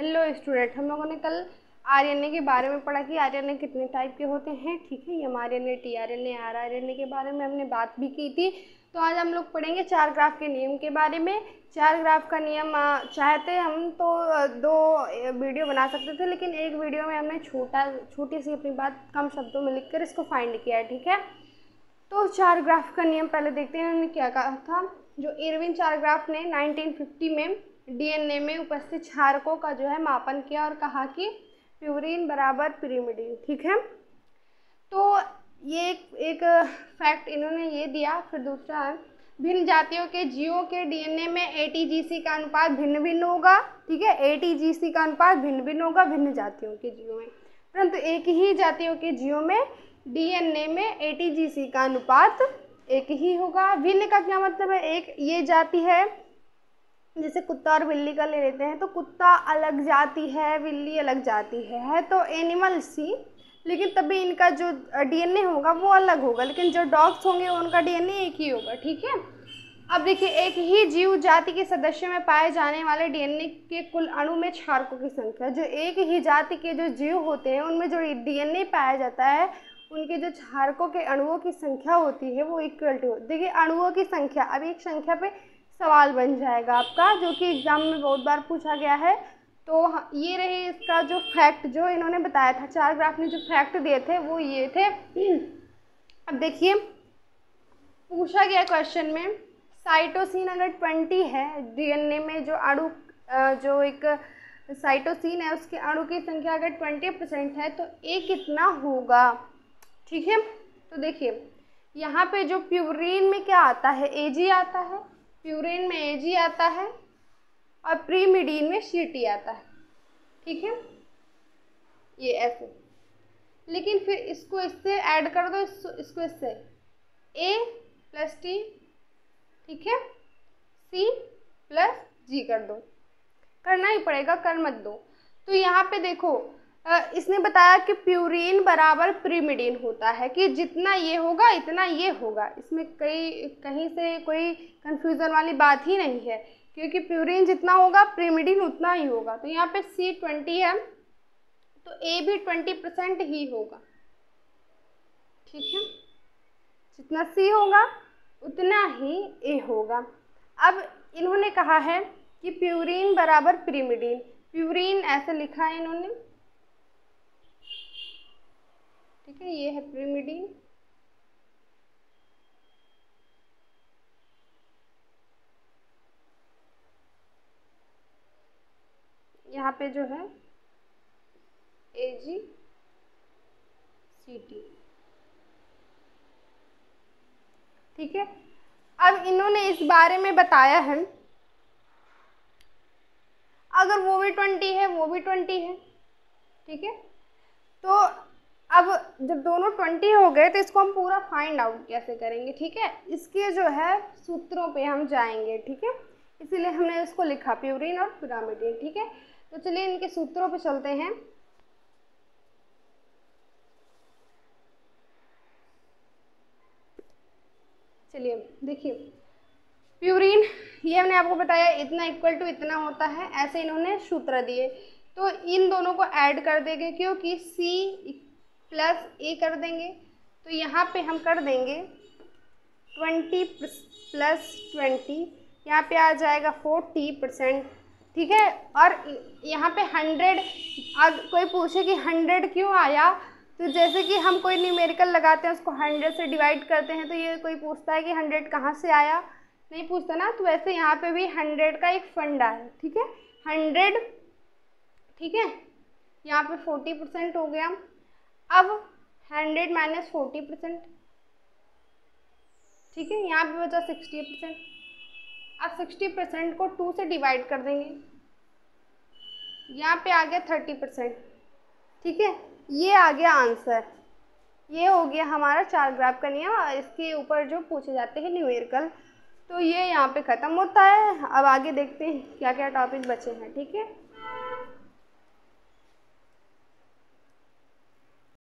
Hello student, हम लोगों ने कल आरएनए के बारे में पढ़ा कि आरएनए कितने टाइप के होते हैं। ठीक है, एमआरएनए, टीआरएनए, आरआरएनए के बारे में हमने बात भी की थी। तो आज हम लोग पढ़ेंगे 4 ग्राफ के नियम के बारे में। 4 ग्राफ का नियम चाहते हम तो 2 वीडियो बना सकते थे, लेकिन एक वीडियो में हमने छोटी सी अपनी बात कम शब्दों में लिखकर इसको फाइंड किया है। ठीक है, तो 4 ग्राफ का नियम पहले देखते हैं उन्होंने क्या कहा था। जो इरविन 4 ग्राफ ने 1950 में डीएनए में उपस्थित क्षारकों का जो है मापन किया और कहा कि प्यूरीन बराबर पिरिमिडीन। ठीक है, तो ये एक फैक्ट इन्होंने ये दिया। फिर दूसरा है, भिन्न जातियों के जीवों के डीएनए में एटीजीसी का अनुपात भिन्न भिन्न होगा। ठीक है, एटीजीसी का अनुपात भिन्न भिन्न होगा भिन्न जातियों के जीवों में, परंतु एक ही जातियों के जीवों में डीएनए में एटीजीसी का अनुपात एक ही होगा। भिन्न का क्या मतलब है? एक ये जाति है, जैसे कुत्ता और बिल्ली का ले लेते हैं, तो कुत्ता अलग जाति है, बिल्ली अलग जाति है तो एनिमल सी, लेकिन तभी इनका जो डीएनए होगा वो अलग होगा, लेकिन जो डॉग्स होंगे उनका डीएनए एक ही होगा। ठीक है, अब देखिए, एक ही जीव जाति के सदस्यों में पाए जाने वाले डीएनए के कुल अणु में क्षारकों की संख्या, जो एक ही जाति के जो जीव होते हैं उनमें जो डीएनए पाया जाता है उनके जो क्षारकों के अणुओं की संख्या होती है वो इक्वल टू, देखिए अणुओं की संख्या, अब एक संख्या पे सवाल बन जाएगा आपका, जो कि एग्जाम में बहुत बार पूछा गया है। तो ये रहे इसका जो फैक्ट जो इन्होंने बताया था, 4 ग्राफ ने जो फैक्ट दिए थे वो ये थे। अब देखिए, पूछा गया क्वेश्चन में, साइटोसिन अगर 20 है डीएनए में, जो अणु जो एक साइटोसिन है उसके अणु की संख्या अगर 20% है तो ए कितना होगा। ठीक है, तो देखिए यहाँ पे जो प्यूरीन में क्या आता है, एजी आता है, प्यूरीन में एजी आता है और प्रीमिडीन में सीटी आता है। ठीक है, ये ऐसे, लेकिन फिर इसको इससे ऐड कर दो, इसको इससे ए प्लस टी, ठीक है, सी प्लस जी कर दो, करना ही पड़ेगा, कर मत दो। तो यहाँ पे देखो, इसने बताया कि प्यूरीन बराबर प्रीमिडीन होता है, कि जितना ये होगा इतना ये होगा, इसमें कहीं से कोई कंफ्यूजन वाली बात ही नहीं है, क्योंकि प्यूरीन जितना होगा प्रीमिडीन उतना ही होगा। तो यहाँ पे C20 है तो A भी 20% ही होगा। ठीक है, जितना C होगा उतना ही A होगा। अब इन्होंने कहा है कि प्यूरीन बराबर प्रीमिडीन, प्यूरीन ऐसे लिखा है इन्होंने, ठीक है, ये है प्रीमिडीन, यहाँ पे जो है AgCT। ठीक है, अब इन्होंने इस बारे में बताया है, अगर वो भी 20 है वो भी 20 है, ठीक है, तो अब जब दोनों 20 हो गए तो इसको हम पूरा फाइंड आउट कैसे करेंगे। ठीक है, इसके जो है सूत्रों पे हम जाएंगे। ठीक है, इसीलिए हमने इसको लिखा प्यूरीन और पिरामिडीन। ठीक है, तो चलिए इनके सूत्रों पे चलते हैं। चलिए देखिए, प्यूरीन ये हमने आपको बताया इतना इक्वल टू इतना होता है, ऐसे इन्होंने सूत्र दिए, तो इन दोनों को ऐड कर देंगे, क्योंकि C प्लस A कर देंगे, तो यहाँ पे हम कर देंगे 20 प्लस 20, यहाँ पे आ जाएगा 40%। ठीक है, और यहाँ पे 100, अगर कोई पूछे कि 100 क्यों आया, तो जैसे कि हम कोई न्यूमेरिकल लगाते हैं उसको 100 से डिवाइड करते हैं, तो ये कोई पूछता है कि 100 कहाँ से आया, नहीं पूछता ना, तो वैसे यहाँ पे भी 100 का एक फंडा है। ठीक है, 100, ठीक है, यहाँ पे 40% हो गया। अब 100 माइनस 40%, ठीक है, यहाँ पे बचा 60%। अब 60% को 2 से डिवाइड कर देंगे, यहाँ पे आ गया 30%। ठीक है, ये आ गया आंसर, ये हो गया हमारा 4 ग्राफ का नियम। इसके ऊपर जो पूछे जाते हैं न्यूमेरिकल, तो ये यहाँ पे ख़त्म होता है। अब आगे देखते हैं क्या क्या टॉपिक बचे हैं। ठीक है।